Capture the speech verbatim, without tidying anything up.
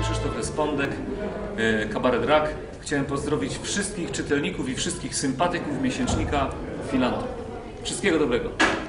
Krzysztof Respondek, Kabaret Rak. Chciałem pozdrowić wszystkich czytelników i wszystkich sympatyków miesięcznika Filantrop. Wszystkiego dobrego.